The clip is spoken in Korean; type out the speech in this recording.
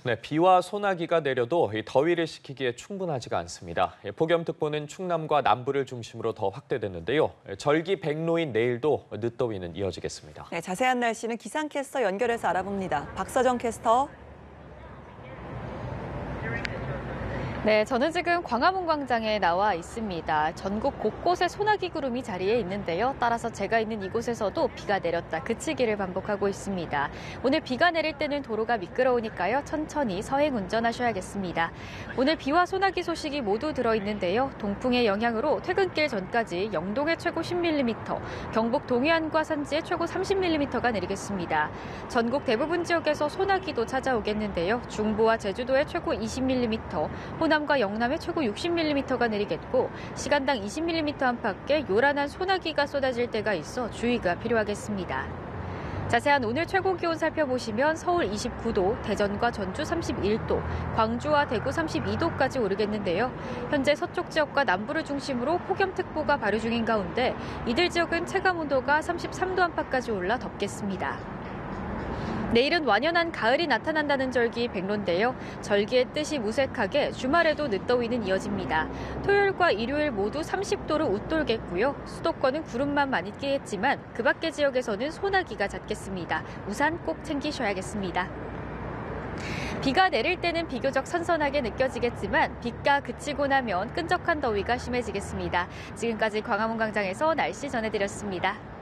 네, 비와 소나기가 내려도 이 더위를 식히기에 충분하지가 않습니다. 폭염특보는 충남과 남부를 중심으로 더 확대됐는데요. 절기 백로인 내일도 늦더위는 이어지겠습니다. 네, 자세한 날씨는 기상캐스터 연결해서 알아봅니다. 박서정 캐스터. 네, 저는 지금 광화문 광장에 나와 있습니다. 전국 곳곳에 소나기 구름이 자리에 있는데요. 따라서 제가 있는 이곳에서도 비가 내렸다 그치기를 반복하고 있습니다. 오늘 비가 내릴 때는 도로가 미끄러우니까요. 천천히 서행 운전하셔야겠습니다. 오늘 비와 소나기 소식이 모두 들어있는데요. 동풍의 영향으로 퇴근길 전까지 영동에 최고 10mm, 경북 동해안과 산지에 최고 30mm가 내리겠습니다. 전국 대부분 지역에서 소나기도 찾아오겠는데요. 중부와 제주도에 최고 20mm, 호남과 영남에 최고 60mm가 내리겠고 시간당 20mm 안팎의 요란한 소나기가 쏟아질 때가 있어 주의가 필요하겠습니다. 자세한 오늘 최고 기온 살펴보시면 서울 29도, 대전과 전주 31도, 광주와 대구 32도까지 오르겠는데요. 현재 서쪽 지역과 남부를 중심으로 폭염특보가 발효 중인 가운데 이들 지역은 체감온도가 33도 안팎까지 올라 덥겠습니다. 내일은 완연한 가을이 나타난다는 절기 백로인데요. 절기의 뜻이 무색하게 주말에도 늦더위는 이어집니다. 토요일과 일요일 모두 30도를 웃돌겠고요. 수도권은 구름만 많이 끼겠지만 그 밖의 지역에서는 소나기가 잦겠습니다. 우산 꼭 챙기셔야겠습니다. 비가 내릴 때는 비교적 선선하게 느껴지겠지만 비가 그치고 나면 끈적한 더위가 심해지겠습니다. 지금까지 광화문 광장에서 날씨 전해드렸습니다.